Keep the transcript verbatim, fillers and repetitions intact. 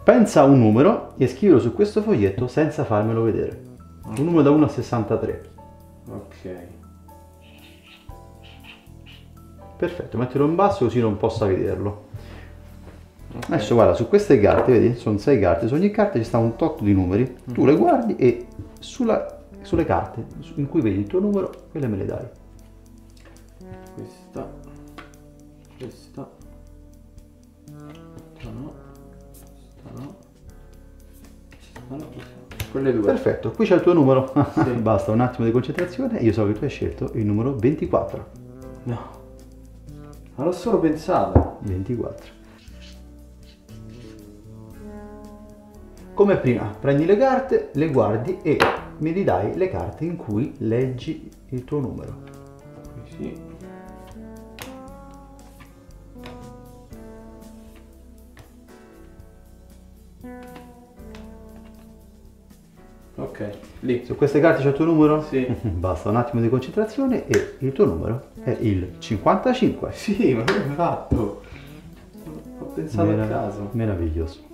Pensa a un numero e scrivilo su questo foglietto senza farmelo vedere. Un numero da uno a sessantatré. Ok. Perfetto, mettilo in basso così non possa vederlo. Okay. Adesso guarda, su queste carte, vedi, sono sei carte, su ogni carta ci sta un tot di numeri, mm. tu le guardi e sulla, sulle carte in cui vedi il tuo numero, quelle me le dai. Questa, questa, questa no, questa no, questa no, quelle due. Perfetto, qui c'è il tuo numero, sì. Basta un attimo di concentrazione, io so che tu hai scelto il numero ventiquattro. No, ma l'ho solo pensato. ventiquattro. Come prima, prendi le carte, le guardi e mi ridai le carte in cui leggi il tuo numero. Così. Ok, lì. Su queste carte c'è il tuo numero? Sì. Basta un attimo di concentrazione e il tuo numero è il cinquantacinque. Sì, ma come hai fatto? Ho pensato Merav- a caso. Meraviglioso.